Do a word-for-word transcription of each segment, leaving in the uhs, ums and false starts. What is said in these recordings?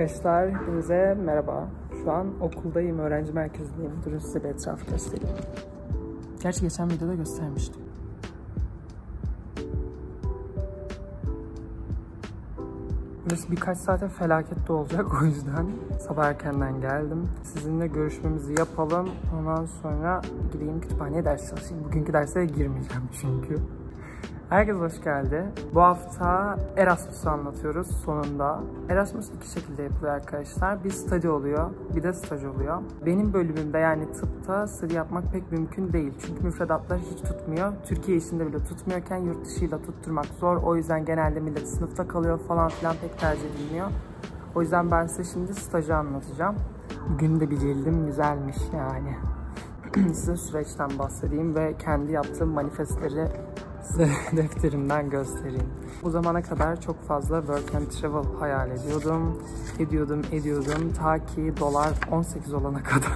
Arkadaşlar hepinize merhaba. Şu an okuldayım, öğrenci merkezindeyim. Durun size bir etrafı göstereyim. Gerçi geçen videoda göstermiştim. Burası birkaç saate felakette olacak, o yüzden sabah erkenden geldim. Sizinle görüşmemizi yapalım. Ondan sonra gideyim kütüphaneye ders çalışayım. Bugünkü derse girmeyeceğim çünkü. Herkes hoş geldi. Bu hafta Erasmus'u anlatıyoruz sonunda. Erasmus iki şekilde yapılıyor arkadaşlar. Bir study oluyor, bir de staj oluyor. Benim bölümümde yani tıpta study yapmak pek mümkün değil. Çünkü müfredatlar hiç tutmuyor. Türkiye içinde bile tutmuyorken yurt dışıyla tutturmak zor. O yüzden genelde millet sınıfta kalıyor falan filan, pek tercih edilmiyor. O yüzden ben size şimdi stajı anlatacağım. Bugün de bir cildim güzelmiş yani. Size süreçten bahsedeyim ve kendi yaptığım manifestleri size defterimden göstereyim. Bu zamana kadar çok fazla work and travel hayal ediyordum. Ediyordum, ediyordum. Ta ki dolar on sekiz olana kadar.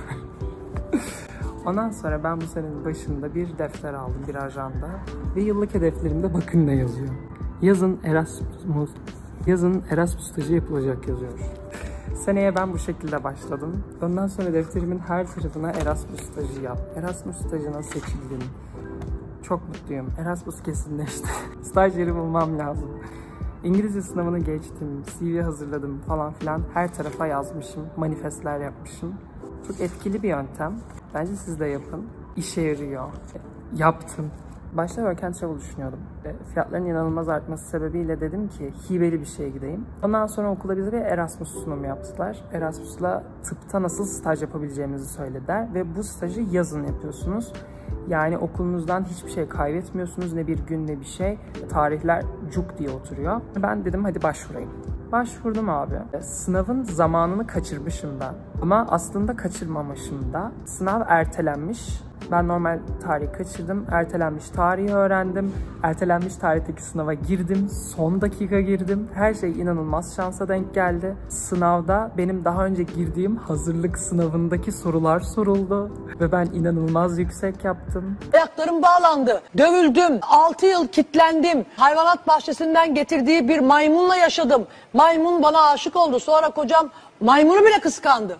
Ondan sonra ben bu senenin başında bir defter aldım, bir ajanda. Ve yıllık hedeflerimde bakın ne yazıyor. Yazın Erasmus, yazın Erasmus stajı yapılacak yazıyor. Seneye ben bu şekilde başladım. Ondan sonra defterimin her tarafına Erasmus stajı yap. Erasmus stajına seçildim. Çok mutluyum. Erasmus kesinleşti. Staj yeri bulmam lazım. İngilizce sınavını geçtim. C V hazırladım falan filan. Her tarafa yazmışım. Manifestler yapmışım. Çok etkili bir yöntem. Bence siz de yapın. İşe yarıyor. Yaptım. Başta work and travel düşünüyordum. Fiyatların inanılmaz artması sebebiyle dedim ki hibeli bir şeye gideyim. Ondan sonra okulda bize bir Erasmus sunumu yaptılar. Erasmus'la tıpta nasıl staj yapabileceğimizi söylediler. Ve bu stajı yazın yapıyorsunuz. Yani okulunuzdan hiçbir şey kaybetmiyorsunuz. Ne bir gün ne bir şey. Tarihler cuk diye oturuyor. Ben dedim hadi başvurayım. Başvurdum abi. Sınavın zamanını kaçırmışım ben. Ama aslında kaçırmamışım da. Sınav ertelenmiş. Ben normal tarihi kaçırdım. Ertelenmiş tarihi öğrendim. Ertelenmiş tarihteki sınava girdim. Son dakika girdim. Her şey inanılmaz şansa denk geldi. Sınavda benim daha önce girdiğim hazırlık sınavındaki sorular soruldu. Ve ben inanılmaz yüksek yaptım. Ayaklarım bağlandı. Dövüldüm. altı yıl kitlendim. Hayvanat bahçesinden getirdiği bir maymunla yaşadım. Maymun bana aşık oldu. Sonra kocam maymunu bile kıskandı.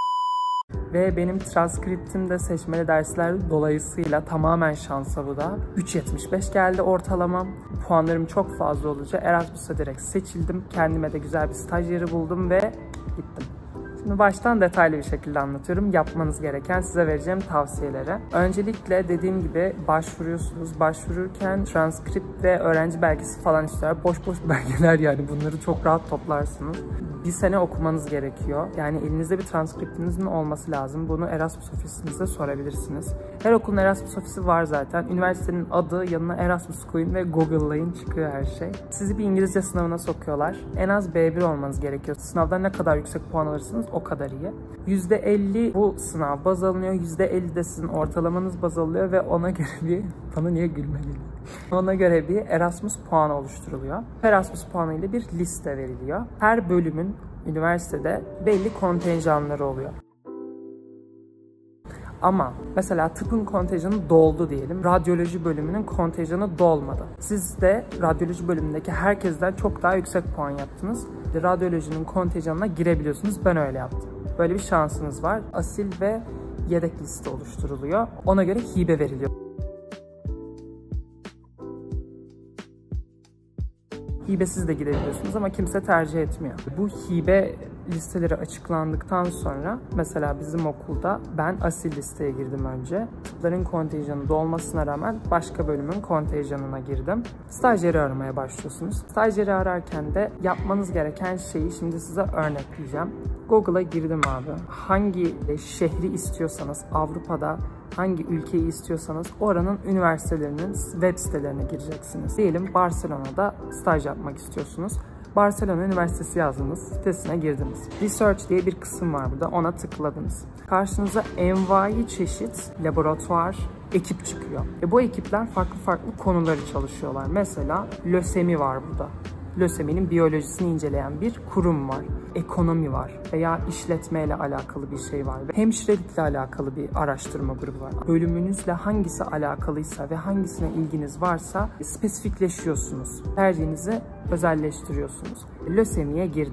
Ve benim transkriptimde seçmeli dersler dolayısıyla tamamen şansa bu da. üç yetmiş beş geldi ortalamam. Puanlarım çok fazla olunca Erasmus'a direkt seçildim. Kendime de güzel bir staj yeri buldum ve gittim. Şimdi baştan detaylı bir şekilde anlatıyorum. Yapmanız gereken, size vereceğim tavsiyeleri. Öncelikle dediğim gibi başvuruyorsunuz. Başvururken transkript ve öğrenci belgesi falan istiyor. Boş boş belgeler yani, bunları çok rahat toplarsınız. Bir sene okumanız gerekiyor. Yani elinizde bir transkriptinizin olması lazım. Bunu Erasmus ofisinize sorabilirsiniz. Her okulun Erasmus ofisi var zaten. Üniversitenin adı, yanına Erasmus koyun ve Google'layın, çıkıyor her şey. Sizi bir İngilizce sınavına sokuyorlar. En az B bir olmanız gerekiyor. Sınavdan ne kadar yüksek puan alırsınız o kadar iyi. yüzde elli bu sınav baz alınıyor. yüzde elli de sizin ortalamanız baz alınıyor ve ona göre bir... Bana niye gülme geliyor? Ona göre bir Erasmus puanı oluşturuluyor. Erasmus puanı ile bir liste veriliyor. Her bölümün üniversitede belli kontenjanları oluyor. Ama mesela tıpın kontenjanı doldu diyelim. Radyoloji bölümünün kontenjanı dolmadı. Siz de radyoloji bölümündeki herkesten çok daha yüksek puan yaptınız. Radyolojinin kontenjanına girebiliyorsunuz. Ben öyle yaptım. Böyle bir şansınız var. Asil ve yedek liste oluşturuluyor. Ona göre hibe veriliyor. Hibesiz de gidebiliyorsunuz ama kimse tercih etmiyor. Bu hibe listeleri açıklandıktan sonra mesela bizim okulda ben asil listeye girdim önce. Tıpların kontenjanı dolmasına rağmen başka bölümün kontenjanına girdim. Stajyeri aramaya başlıyorsunuz. Stajyeri ararken de yapmanız gereken şeyi şimdi size örnekleyeceğim. Google'a girdim abi. Hangi şehri istiyorsanız Avrupa'da, hangi ülkeyi istiyorsanız oranın üniversitelerinin web sitelerine gireceksiniz. Diyelim Barcelona'da staj yapmak istiyorsunuz. Barcelona Üniversitesi yazdınız, sitesine girdiniz. Research diye bir kısım var burada, ona tıkladınız. Karşınıza envai çeşit laboratuvar, ekip çıkıyor. E bu ekipler farklı farklı konuları çalışıyorlar. Mesela lösemi var burada. Löseminin biyolojisini inceleyen bir kurum var. Ekonomi var veya işletmeyle alakalı bir şey var. Hemşirelikle alakalı bir araştırma grubu var. Bölümünüzle hangisi alakalıysa ve hangisine ilginiz varsa spesifikleşiyorsunuz. Tercihinizi özelleştiriyorsunuz. Lösemiye girdim.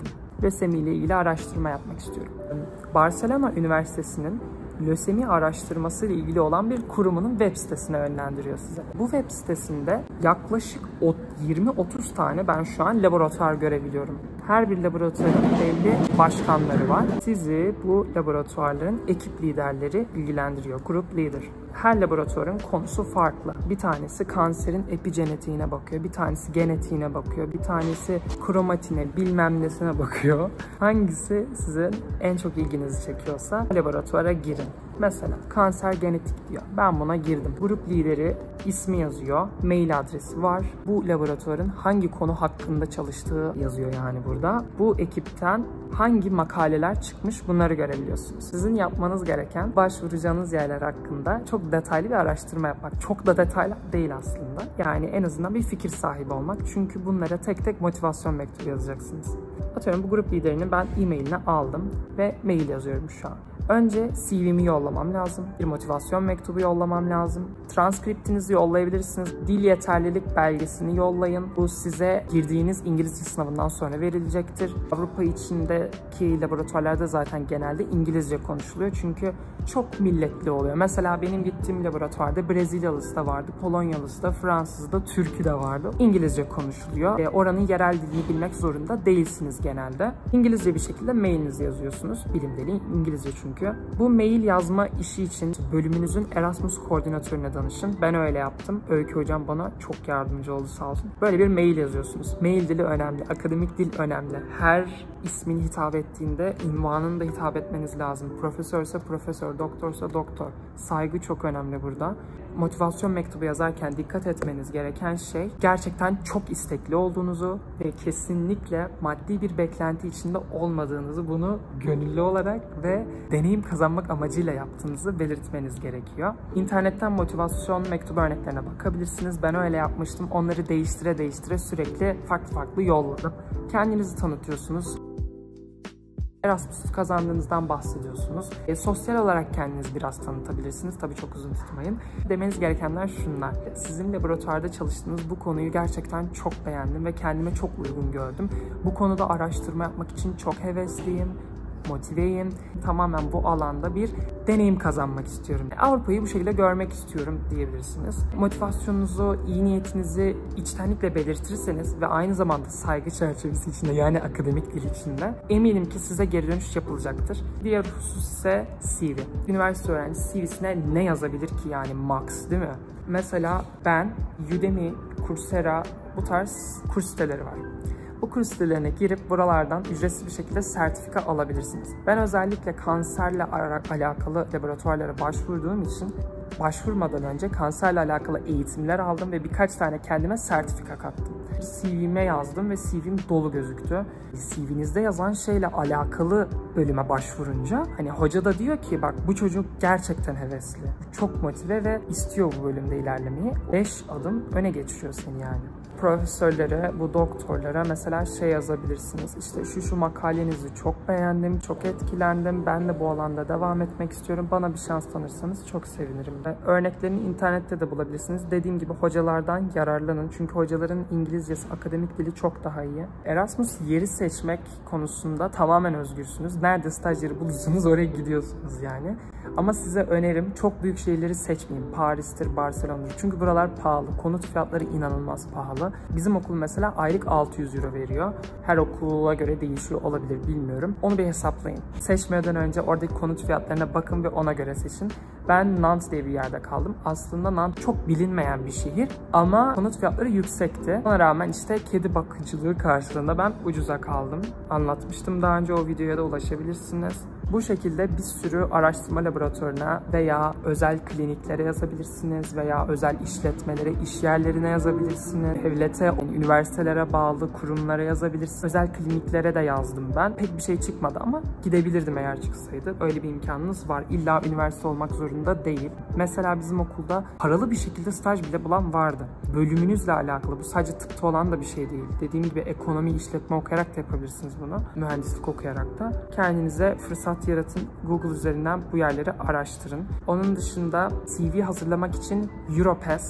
lösemi ile ilgili araştırma yapmak istiyorum. Barcelona Üniversitesi'nin lösemi araştırması ile ilgili olan bir kurumunun web sitesine yönlendiriyor size. Bu web sitesinde yaklaşık yirmi otuz tane ben şu an laboratuvar görebiliyorum. Her bir laboratuvarın belli başkanları var. Sizi bu laboratuvarların ekip liderleri ilgilendiriyor. Group leader. Her laboratuvarın konusu farklı. Bir tanesi kanserin epigenetiğine bakıyor, bir tanesi genetiğine bakıyor, bir tanesi kromatine, bilmem nesine bakıyor. Hangisi sizin en çok ilginizi çekiyorsa laboratuvara girin. Mesela kanser genetik diyor. Ben buna girdim. Grup lideri ismi yazıyor. Mail adresi var. Bu laboratuvarın hangi konu hakkında çalıştığı yazıyor yani burada. Bu ekipten hangi makaleler çıkmış bunları görebiliyorsunuz. Sizin yapmanız gereken başvuracağınız yerler hakkında çok detaylı bir araştırma yapmak. Çok da detaylı değil aslında. Yani en azından bir fikir sahibi olmak. Çünkü bunlara tek tek motivasyon mektubu yazacaksınız. Atıyorum bu grup liderinin ben e-mailini aldım ve mail yazıyorum şu an. Önce C V'mi yollamam lazım. Bir motivasyon mektubu yollamam lazım. Transkriptinizi yollayabilirsiniz. Dil yeterlilik belgesini yollayın. Bu size girdiğiniz İngilizce sınavından sonra verilecektir. Avrupa içindeki laboratuvarlarda zaten genelde İngilizce konuşuluyor. Çünkü çok milletli oluyor. Mesela benim gittiğim laboratuvarda Brezilyalısı da vardı, Polonyalısı da, Fransızı da, Türk'ü de vardı. İngilizce konuşuluyor. E, oranın yerel dilini bilmek zorunda değilsiniz genelde. İngilizce bir şekilde mailinizi yazıyorsunuz. Bilim dili İngilizce çünkü. Bu mail yazma işi için bölümünüzün Erasmus koordinatörüne danışın. Ben öyle yaptım. Öykü hocam bana çok yardımcı oldu sağ olsun. Böyle bir mail yazıyorsunuz. Mail dili önemli. Akademik dil önemli. Her ismin hitap ettiğinde ünvanını da hitap etmeniz lazım. Profesörse profesör, doktorsa doktor. Saygı çok önemli burada. Motivasyon mektubu yazarken dikkat etmeniz gereken şey gerçekten çok istekli olduğunuzu ve kesinlikle maddi bir beklenti içinde olmadığınızı, bunu gönüllü olarak ve deneyim kazanmak amacıyla yaptığınızı belirtmeniz gerekiyor. İnternetten motivasyon mektubu örneklerine bakabilirsiniz. Ben öyle yapmıştım. Onları değiştire değiştire sürekli farklı farklı yolladım. Kendinizi tanıtıyorsunuz. Erasmus kazandığınızdan bahsediyorsunuz. E, sosyal olarak kendinizi biraz tanıtabilirsiniz. Tabii çok uzun tutmayın. Demeniz gerekenler şunlar. Sizin laboratuvarda çalıştığınız bu konuyu gerçekten çok beğendim ve kendime çok uygun gördüm. Bu konuda araştırma yapmak için çok hevesliyim. Motiveyim. Tamamen bu alanda bir deneyim kazanmak istiyorum. Avrupa'yı bu şekilde görmek istiyorum diyebilirsiniz. Motivasyonunuzu, iyi niyetinizi içtenlikle belirtirseniz ve aynı zamanda saygı çerçevesi içinde, yani akademik dil içinde, eminim ki size geri dönüş yapılacaktır. Diğer husus ise C V. Üniversite öğrencisi C V'sine ne yazabilir ki yani max, değil mi? Mesela ben Udemy, Coursera, bu tarz kurs siteleri var. Bu kurs sitelerine girip buralardan ücretsiz bir şekilde sertifika alabilirsiniz. Ben özellikle kanserle alakalı laboratuvarlara başvurduğum için başvurmadan önce kanserle alakalı eğitimler aldım ve birkaç tane kendime sertifika kattım. C V'me yazdım ve C V'm dolu gözüktü. C V'nizde yazan şeyle alakalı bölüme başvurunca hani hoca da diyor ki bak bu çocuk gerçekten hevesli, çok motive ve istiyor bu bölümde ilerlemeyi. beş adım öne geçiriyor seni yani. Profesörlere, bu doktorlara mesela şey yazabilirsiniz. İşte şu şu makalenizi çok beğendim, çok etkilendim. Ben de bu alanda devam etmek istiyorum. Bana bir şans tanırsanız çok sevinirim. Ve örneklerini internette de bulabilirsiniz. Dediğim gibi hocalardan yararlanın. Çünkü hocaların İngilizcesi, akademik dili çok daha iyi. Erasmus yeri seçmek konusunda tamamen özgürsünüz. Nerede staj yeri bulursanız oraya gidiyorsunuz yani. Ama size önerim çok büyük şehirleri seçmeyin. Paris'tir, Barcelona'dır. Çünkü buralar pahalı. Konut fiyatları inanılmaz pahalı. Bizim okul mesela aylık altı yüz euro veriyor. Her okula göre değişiyor olabilir, bilmiyorum. Onu bir hesaplayın. Seçmeden önce oradaki konut fiyatlarına bakın ve ona göre seçin. Ben Nantes diye bir yerde kaldım. Aslında Nantes çok bilinmeyen bir şehir ama konut fiyatları yüksekti. Ona rağmen işte kedi bakıcılığı karşılığında ben ucuza kaldım. Anlatmıştım daha önce, o videoya da ulaşabilirsiniz. Bu şekilde bir sürü araştırma laboratuvarına veya özel kliniklere yazabilirsiniz veya özel işletmelere, iş yerlerine yazabilirsiniz. Devlete, üniversitelere bağlı kurumlara yazabilirsiniz. Özel kliniklere de yazdım ben. Pek bir şey çıkmadı ama gidebilirdim eğer çıksaydı. Öyle bir imkanınız var. İlla üniversite olmak zorunda değil. Mesela bizim okulda paralı bir şekilde staj bile bulan vardı. Bölümünüzle alakalı. Bu sadece tıpta olan da bir şey değil. Dediğim gibi ekonomi, işletme okuyarak da yapabilirsiniz bunu. Mühendislik okuyarak da. Kendinize fırsat yaratın. Google üzerinden bu yerleri araştırın. Onun dışında C V hazırlamak için Europass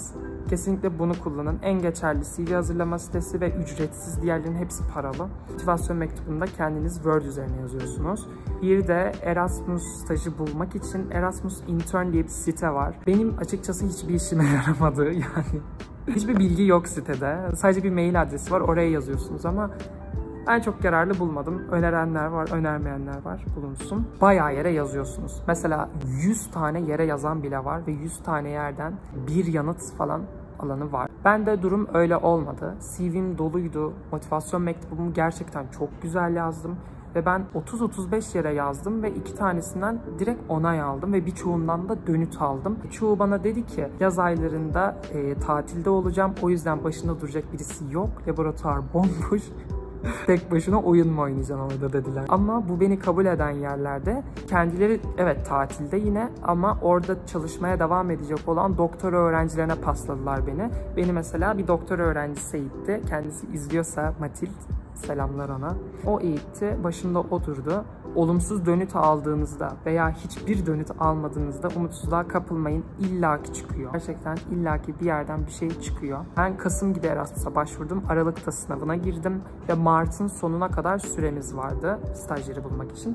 Kesinlikle bunu kullanın. En geçerli C V hazırlama sitesi ve ücretsiz. Diğerlerinin hepsi paralı. Motivasyon mektubunda kendiniz Word üzerine yazıyorsunuz. Bir de Erasmus stajı bulmak için Erasmus Intern diye bir site var. Benim açıkçası hiçbir işime yaramadı yani. Hiçbir bilgi yok sitede. Sadece bir mail adresi var. Oraya yazıyorsunuz ama ben çok yararlı bulmadım. Önerenler var, önermeyenler var. Bulunsun. Bayağı yere yazıyorsunuz. Mesela yüz tane yere yazan bile var ve yüz tane yerden bir yanıt falan alanı var. Ben de durum öyle olmadı. C V'm doluydu. Motivasyon mektubumu gerçekten çok güzel yazdım. Ve ben otuz otuz beş yere yazdım ve iki tanesinden direkt onay aldım ve birçoğundan da dönüt aldım. Çoğu bana dedi ki yaz aylarında e, tatilde olacağım. O yüzden başında duracak birisi yok. Laboratuvar bomboş. Tek başına oyun mu oynayacaksın orada dediler. Ama bu beni kabul eden yerlerde kendileri evet tatilde yine ama orada çalışmaya devam edecek olan doktora öğrencilerine pasladılar beni. Beni mesela bir doktora öğrencisi eğitti. Kendisi izliyorsa Matild, selamlar ona. O eğitti, başında oturdu. Olumsuz dönüt aldığınızda veya hiçbir dönüt almadığınızda umutsuzluğa kapılmayın. İllaki çıkıyor. Gerçekten illaki bir yerden bir şey çıkıyor. Ben Kasım gibi Erasmus'a başvurdum. Aralık'ta sınavına girdim ve Mart'ın sonuna kadar süremiz vardı stajyeri bulmak için.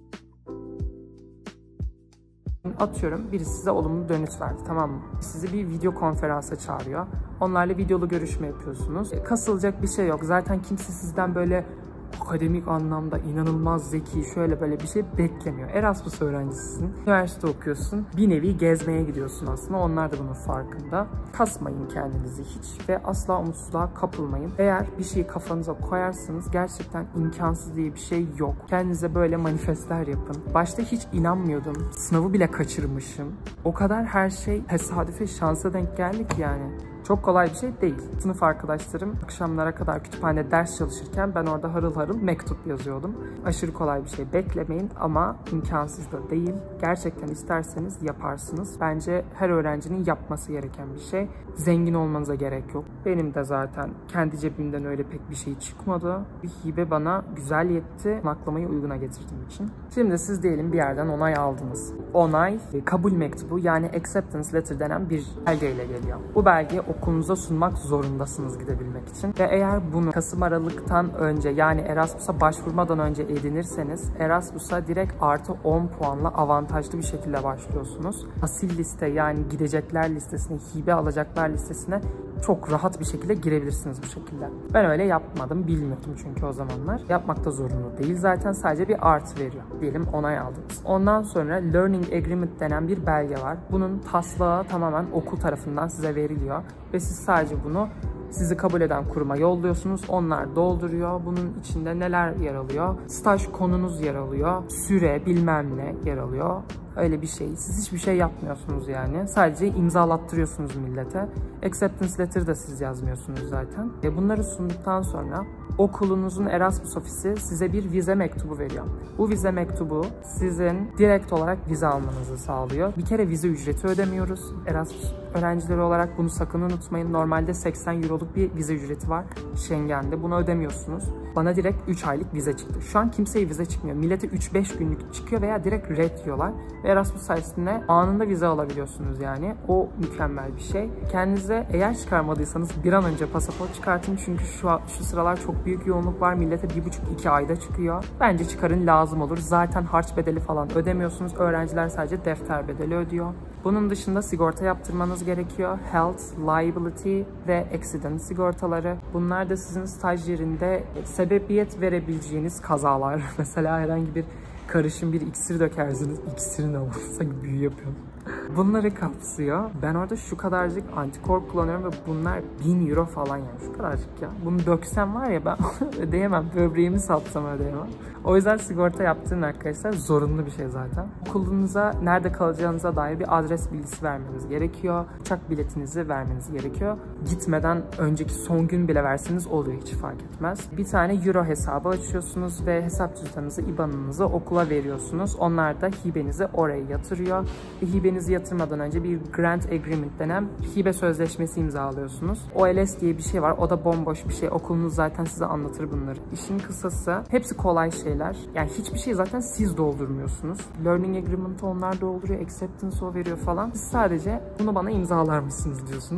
Atıyorum birisi size olumlu dönüt verdi, tamam mı? Sizi bir video konferansa çağırıyor. Onlarla videolu görüşme yapıyorsunuz. Kasılacak bir şey yok. Zaten kimse sizden böyle akademik anlamda inanılmaz zeki, şöyle böyle bir şey beklemiyor. Erasmus öğrencisisin, üniversite okuyorsun, bir nevi gezmeye gidiyorsun aslında. Onlar da bunun farkında. Kasmayın kendinizi hiç ve asla umutsuzluğa kapılmayın. Eğer bir şeyi kafanıza koyarsanız gerçekten imkansız diye bir şey yok. Kendinize böyle manifestler yapın. Başta hiç inanmıyordum. Sınavı bile kaçırmışım. O kadar her şey tesadüfe, şansa denk geldi ki yani. Çok kolay bir şey değil. Sınıf arkadaşlarım akşamlara kadar kütüphanede ders çalışırken ben orada harıl harıl mektup yazıyordum. Aşırı kolay bir şey beklemeyin ama imkansız da değil. Gerçekten isterseniz yaparsınız. Bence her öğrencinin yapması gereken bir şey. Zengin olmanıza gerek yok. Benim de zaten kendi cebimden öyle pek bir şey çıkmadı. Bir hibe bana güzel yetti. Naklamayı uyguna getirdiğim için. Şimdi siz diyelim bir yerden onay aldınız. Onay, kabul mektubu yani acceptance letter denen bir belgeyle geliyor. Bu belgeyi okulunuza sunmak zorundasınız gidebilmek için. Ve eğer bunu Kasım Aralık'tan önce yani Erasmus'a başvurmadan önce edinirseniz Erasmus'a direkt artı on puanla avantajlı bir şekilde başlıyorsunuz. Asil liste yani gidecekler listesine, hibe alacaklar listesine çok rahat bir şekilde girebilirsiniz bu şekilde. Ben öyle yapmadım, bilmiyordum çünkü o zamanlar. Yapmakta zorunlu değil zaten, sadece bir artı veriyor. Diyelim onay aldınız. Ondan sonra Learning Agreement denen bir belge var. Bunun taslağı tamamen okul tarafından size veriliyor ve siz sadece bunu sizi kabul eden kuruma yolluyorsunuz. Onlar dolduruyor. Bunun içinde neler yer alıyor? Staj konunuz yer alıyor. Süre bilmem ne yer alıyor. Öyle bir şey. Siz hiçbir şey yapmıyorsunuz yani. Sadece imzalattırıyorsunuz millete. Acceptance letter da siz yazmıyorsunuz zaten. E bunları sunduktan sonra okulunuzun Erasmus ofisi size bir vize mektubu veriyor. Bu vize mektubu sizin direkt olarak vize almanızı sağlıyor. Bir kere vize ücreti ödemiyoruz. Erasmus öğrencileri olarak bunu sakın unutmayın. Normalde seksen euroluk bir vize ücreti var Schengen'de. Bunu ödemiyorsunuz. Bana direkt üç aylık vize çıktı. Şu an kimseye vize çıkmıyor. Millete üç beş günlük çıkıyor veya direkt red diyorlar. Ve Erasmus sayesinde anında vize alabiliyorsunuz yani. O mükemmel bir şey. Kendinize eğer çıkarmadıysanız bir an önce pasaport çıkartın. Çünkü şu, şu sıralar çok büyük yoğunluk var. Millete bir buçuk iki ayda çıkıyor. Bence çıkarın, lazım olur. Zaten harç bedeli falan ödemiyorsunuz. Öğrenciler sadece defter bedeli ödüyor. Bunun dışında sigorta yaptırmanız gerekiyor. Health, liability ve accident sigortaları. Bunlar da sizin staj yerinde sebebiyet verebileceğiniz kazalar. Mesela herhangi bir karışım bir iksir dökersiniz. İksirin olursa büyü yapıyorum. Bunları kapsıyor. Ben orada şu kadarcık antikorp kullanıyorum ve bunlar bin euro falan yani. Şu kadarcık ya. Bunu döksem var ya ben ödeyemem. Böbreğimi satsam ödeyemem. O yüzden sigorta yaptırın arkadaşlar. Zorunlu bir şey zaten. Okulunuza nerede kalacağınıza dair bir adres bilgisi vermeniz gerekiyor. Uçak biletinizi vermeniz gerekiyor. Gitmeden önceki son gün bile verseniz oluyor, hiç fark etmez. Bir tane euro hesabı açıyorsunuz ve hesap cüzdanınızı, I B A N'ınızı okula veriyorsunuz. Onlar da hibenizi oraya yatırıyor. Ve hibenizi yatırmadan önce bir grant agreement denen hibe sözleşmesi imzalıyorsunuz. O L S diye bir şey var. O da bomboş bir şey. Okulunuz zaten size anlatır bunları. İşin kısası hepsi kolay şeyler. Yani hiçbir şey zaten siz doldurmuyorsunuz. Learning agreement'ı onlar dolduruyor. Acceptance o veriyor falan. Siz sadece bunu bana imzalar mısınız diyorsunuz.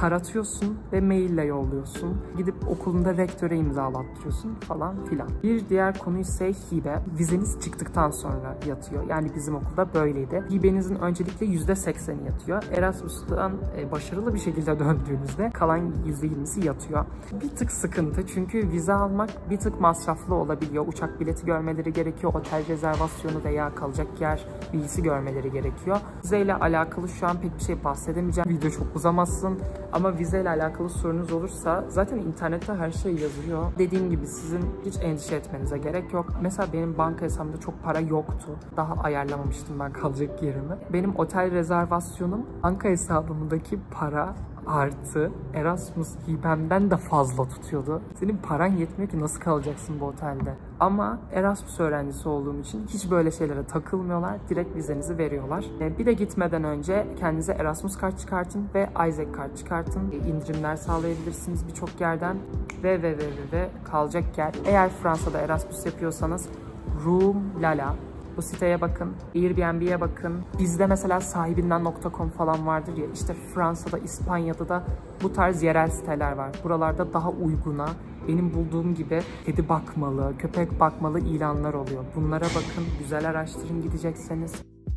taratıyorsun ve maille yolluyorsun. Gidip okulunda rektöre imzalattırıyorsun falan filan. Bir diğer konu ise hibe. Vizeniz çıktıktan sonra yatıyor. Yani bizim okulda böyleydi. Hibenizin öncelikle yüzde sekseni yatıyor. Erasmus'tan e, başarılı bir şekilde döndüğünüzde kalan yüzde yirmisi yatıyor. Bir tık sıkıntı çünkü vize almak bir tık masraflı olabiliyor. Uçak bileti görmeleri gerekiyor. Otel rezervasyonu veya kalacak yer bilgisi görmeleri gerekiyor. Vizeyle alakalı şu an pek bir şey bahsedemeyeceğim. Video çok uzamasın. Ama vizeyle alakalı sorunuz olursa zaten internette her şey yazıyor. Dediğim gibi sizin hiç endişe etmenize gerek yok. Mesela benim banka hesabımda çok para yoktu. Daha ayarlamamıştım ben kalacak yerimi. Benim otel rezervasyonum banka hesabımdaki para artı Erasmus hibemden de fazla tutuyordu. Senin paran yetmiyor ki nasıl kalacaksın bu otelde? Ama Erasmus öğrencisi olduğum için hiç böyle şeylere takılmıyorlar. Direkt vizenizi veriyorlar. Bir de gitmeden önce kendinize Erasmus kart çıkartın ve Isaac kart çıkartın. İndirimler sağlayabilirsiniz birçok yerden. Ve ve ve ve ve kalacak yer. Eğer Fransa'da Erasmus yapıyorsanız Room Lala. Bu siteye bakın, Airbnb'ye bakın. Bizde mesela sahibinden nokta com falan vardır ya. İşte Fransa'da, İspanya'da da bu tarz yerel siteler var. Buralarda daha uyguna, benim bulduğum gibi kedi bakmalı, köpek bakmalı ilanlar oluyor. Bunlara bakın, güzel araştırın gidecekseniz.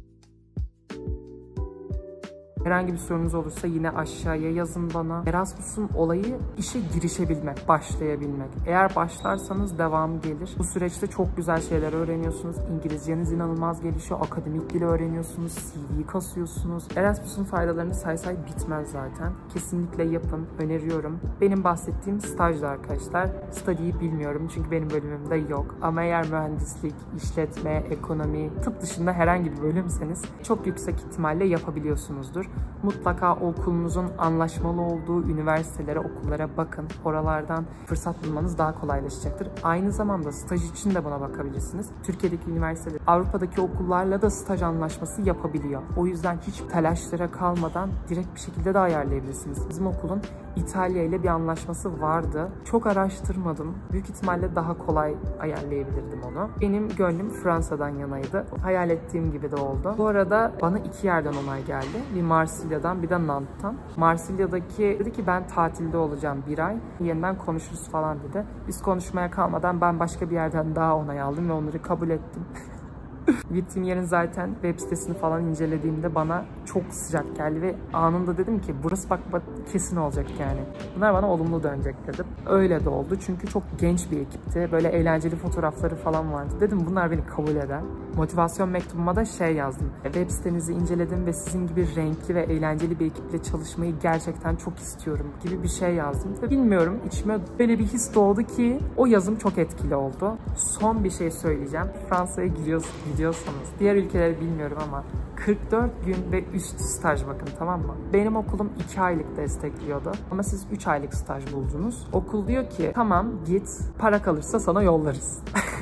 Herhangi bir sorunuz olursa yine aşağıya yazın bana. Erasmus'un olayı işe girişebilmek, başlayabilmek. Eğer başlarsanız devamı gelir. Bu süreçte çok güzel şeyler öğreniyorsunuz. İngilizceniz inanılmaz gelişiyor. Akademik dili öğreniyorsunuz. C V kasıyorsunuz. Erasmus'un faydalarını say say bitmez zaten. Kesinlikle yapın. Öneriyorum. Benim bahsettiğim stajdı arkadaşlar. Study'yi bilmiyorum çünkü benim bölümümde yok. Ama eğer mühendislik, işletme, ekonomi, tıp dışında herhangi bir bölümseniz çok yüksek ihtimalle yapabiliyorsunuzdur. Mutlaka okulunuzun anlaşmalı olduğu üniversitelere, okullara bakın. Oralardan fırsat bulmanız daha kolaylaşacaktır. Aynı zamanda staj için de buna bakabilirsiniz. Türkiye'deki üniversiteler, Avrupa'daki okullarla da staj anlaşması yapabiliyor. O yüzden hiç telaşlara kalmadan direkt bir şekilde de ayarlayabilirsiniz. Bizim okulun İtalya ile bir anlaşması vardı. Çok araştırmadım. Büyük ihtimalle daha kolay ayarlayabilirdim onu. Benim gönlüm Fransa'dan yanaydı. Hayal ettiğim gibi de oldu. Bu arada bana iki yerden onay geldi. Bir Marsilya'dan bir de Nantes'tan. Marsilya'daki dedi ki ben tatilde olacağım bir ay. Yeniden konuşuruz falan dedi. Biz konuşmaya kalmadan ben başka bir yerden daha onay aldım ve onları kabul ettim. Gittiğim yerin zaten web sitesini falan incelediğimde bana çok sıcak geldi ve anında dedim ki burası bak, bak kesin olacak yani. Bunlar bana olumlu dönecek dedim. Öyle de oldu çünkü çok genç bir ekipti. Böyle eğlenceli fotoğrafları falan vardı. Dedim bunlar beni kabul eder. Motivasyon mektubuma da şey yazdım. Web sitenizi inceledim ve sizin gibi renkli ve eğlenceli bir ekiple çalışmayı gerçekten çok istiyorum gibi bir şey yazdım. Ve bilmiyorum içime böyle bir his doğdu ki o yazım çok etkili oldu. Son bir şey söyleyeceğim. Fransa'ya gidiyorsunuz. gidiyorsanız, diğer ülkeleri bilmiyorum ama kırk dört gün ve üstü staj bakın, tamam mı? Benim okulum iki aylık destekliyordu ama siz üç aylık staj buldunuz. Okul diyor ki tamam git, para kalırsa sana yollarız.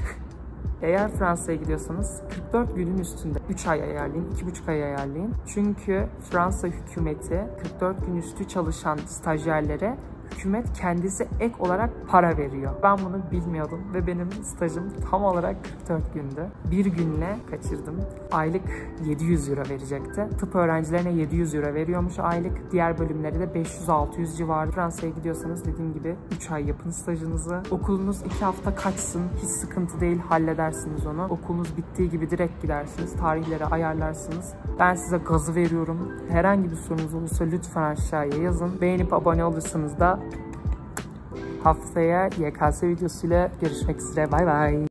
Eğer Fransa'ya gidiyorsanız kırk dört günün üstünde üç ay ayarlayın, iki buçuk ay ayarlayın. Çünkü Fransa hükümeti kırk dört gün üstü çalışan stajyerlere hükümet kendisi ek olarak para veriyor. Ben bunu bilmiyordum ve benim stajım tam olarak kırk dört gündü. Bir günle kaçırdım. Aylık yedi yüz euro verecekti. Tıp öğrencilerine yedi yüz euro veriyormuş aylık. Diğer bölümleri de beş yüz altı yüz civarı. Fransa'ya gidiyorsanız dediğim gibi üç ay yapın stajınızı. Okulunuz iki hafta kaçsın. Hiç sıkıntı değil, halledersiniz onu. Okulunuz bittiği gibi direkt gidersiniz. Tarihleri ayarlarsınız. Ben size gazı veriyorum. Herhangi bir sorunuz olursa lütfen aşağıya yazın. Beğenip abone olursanız da haftaya Y K S videosuyla görüşmek üzere. Bay bay.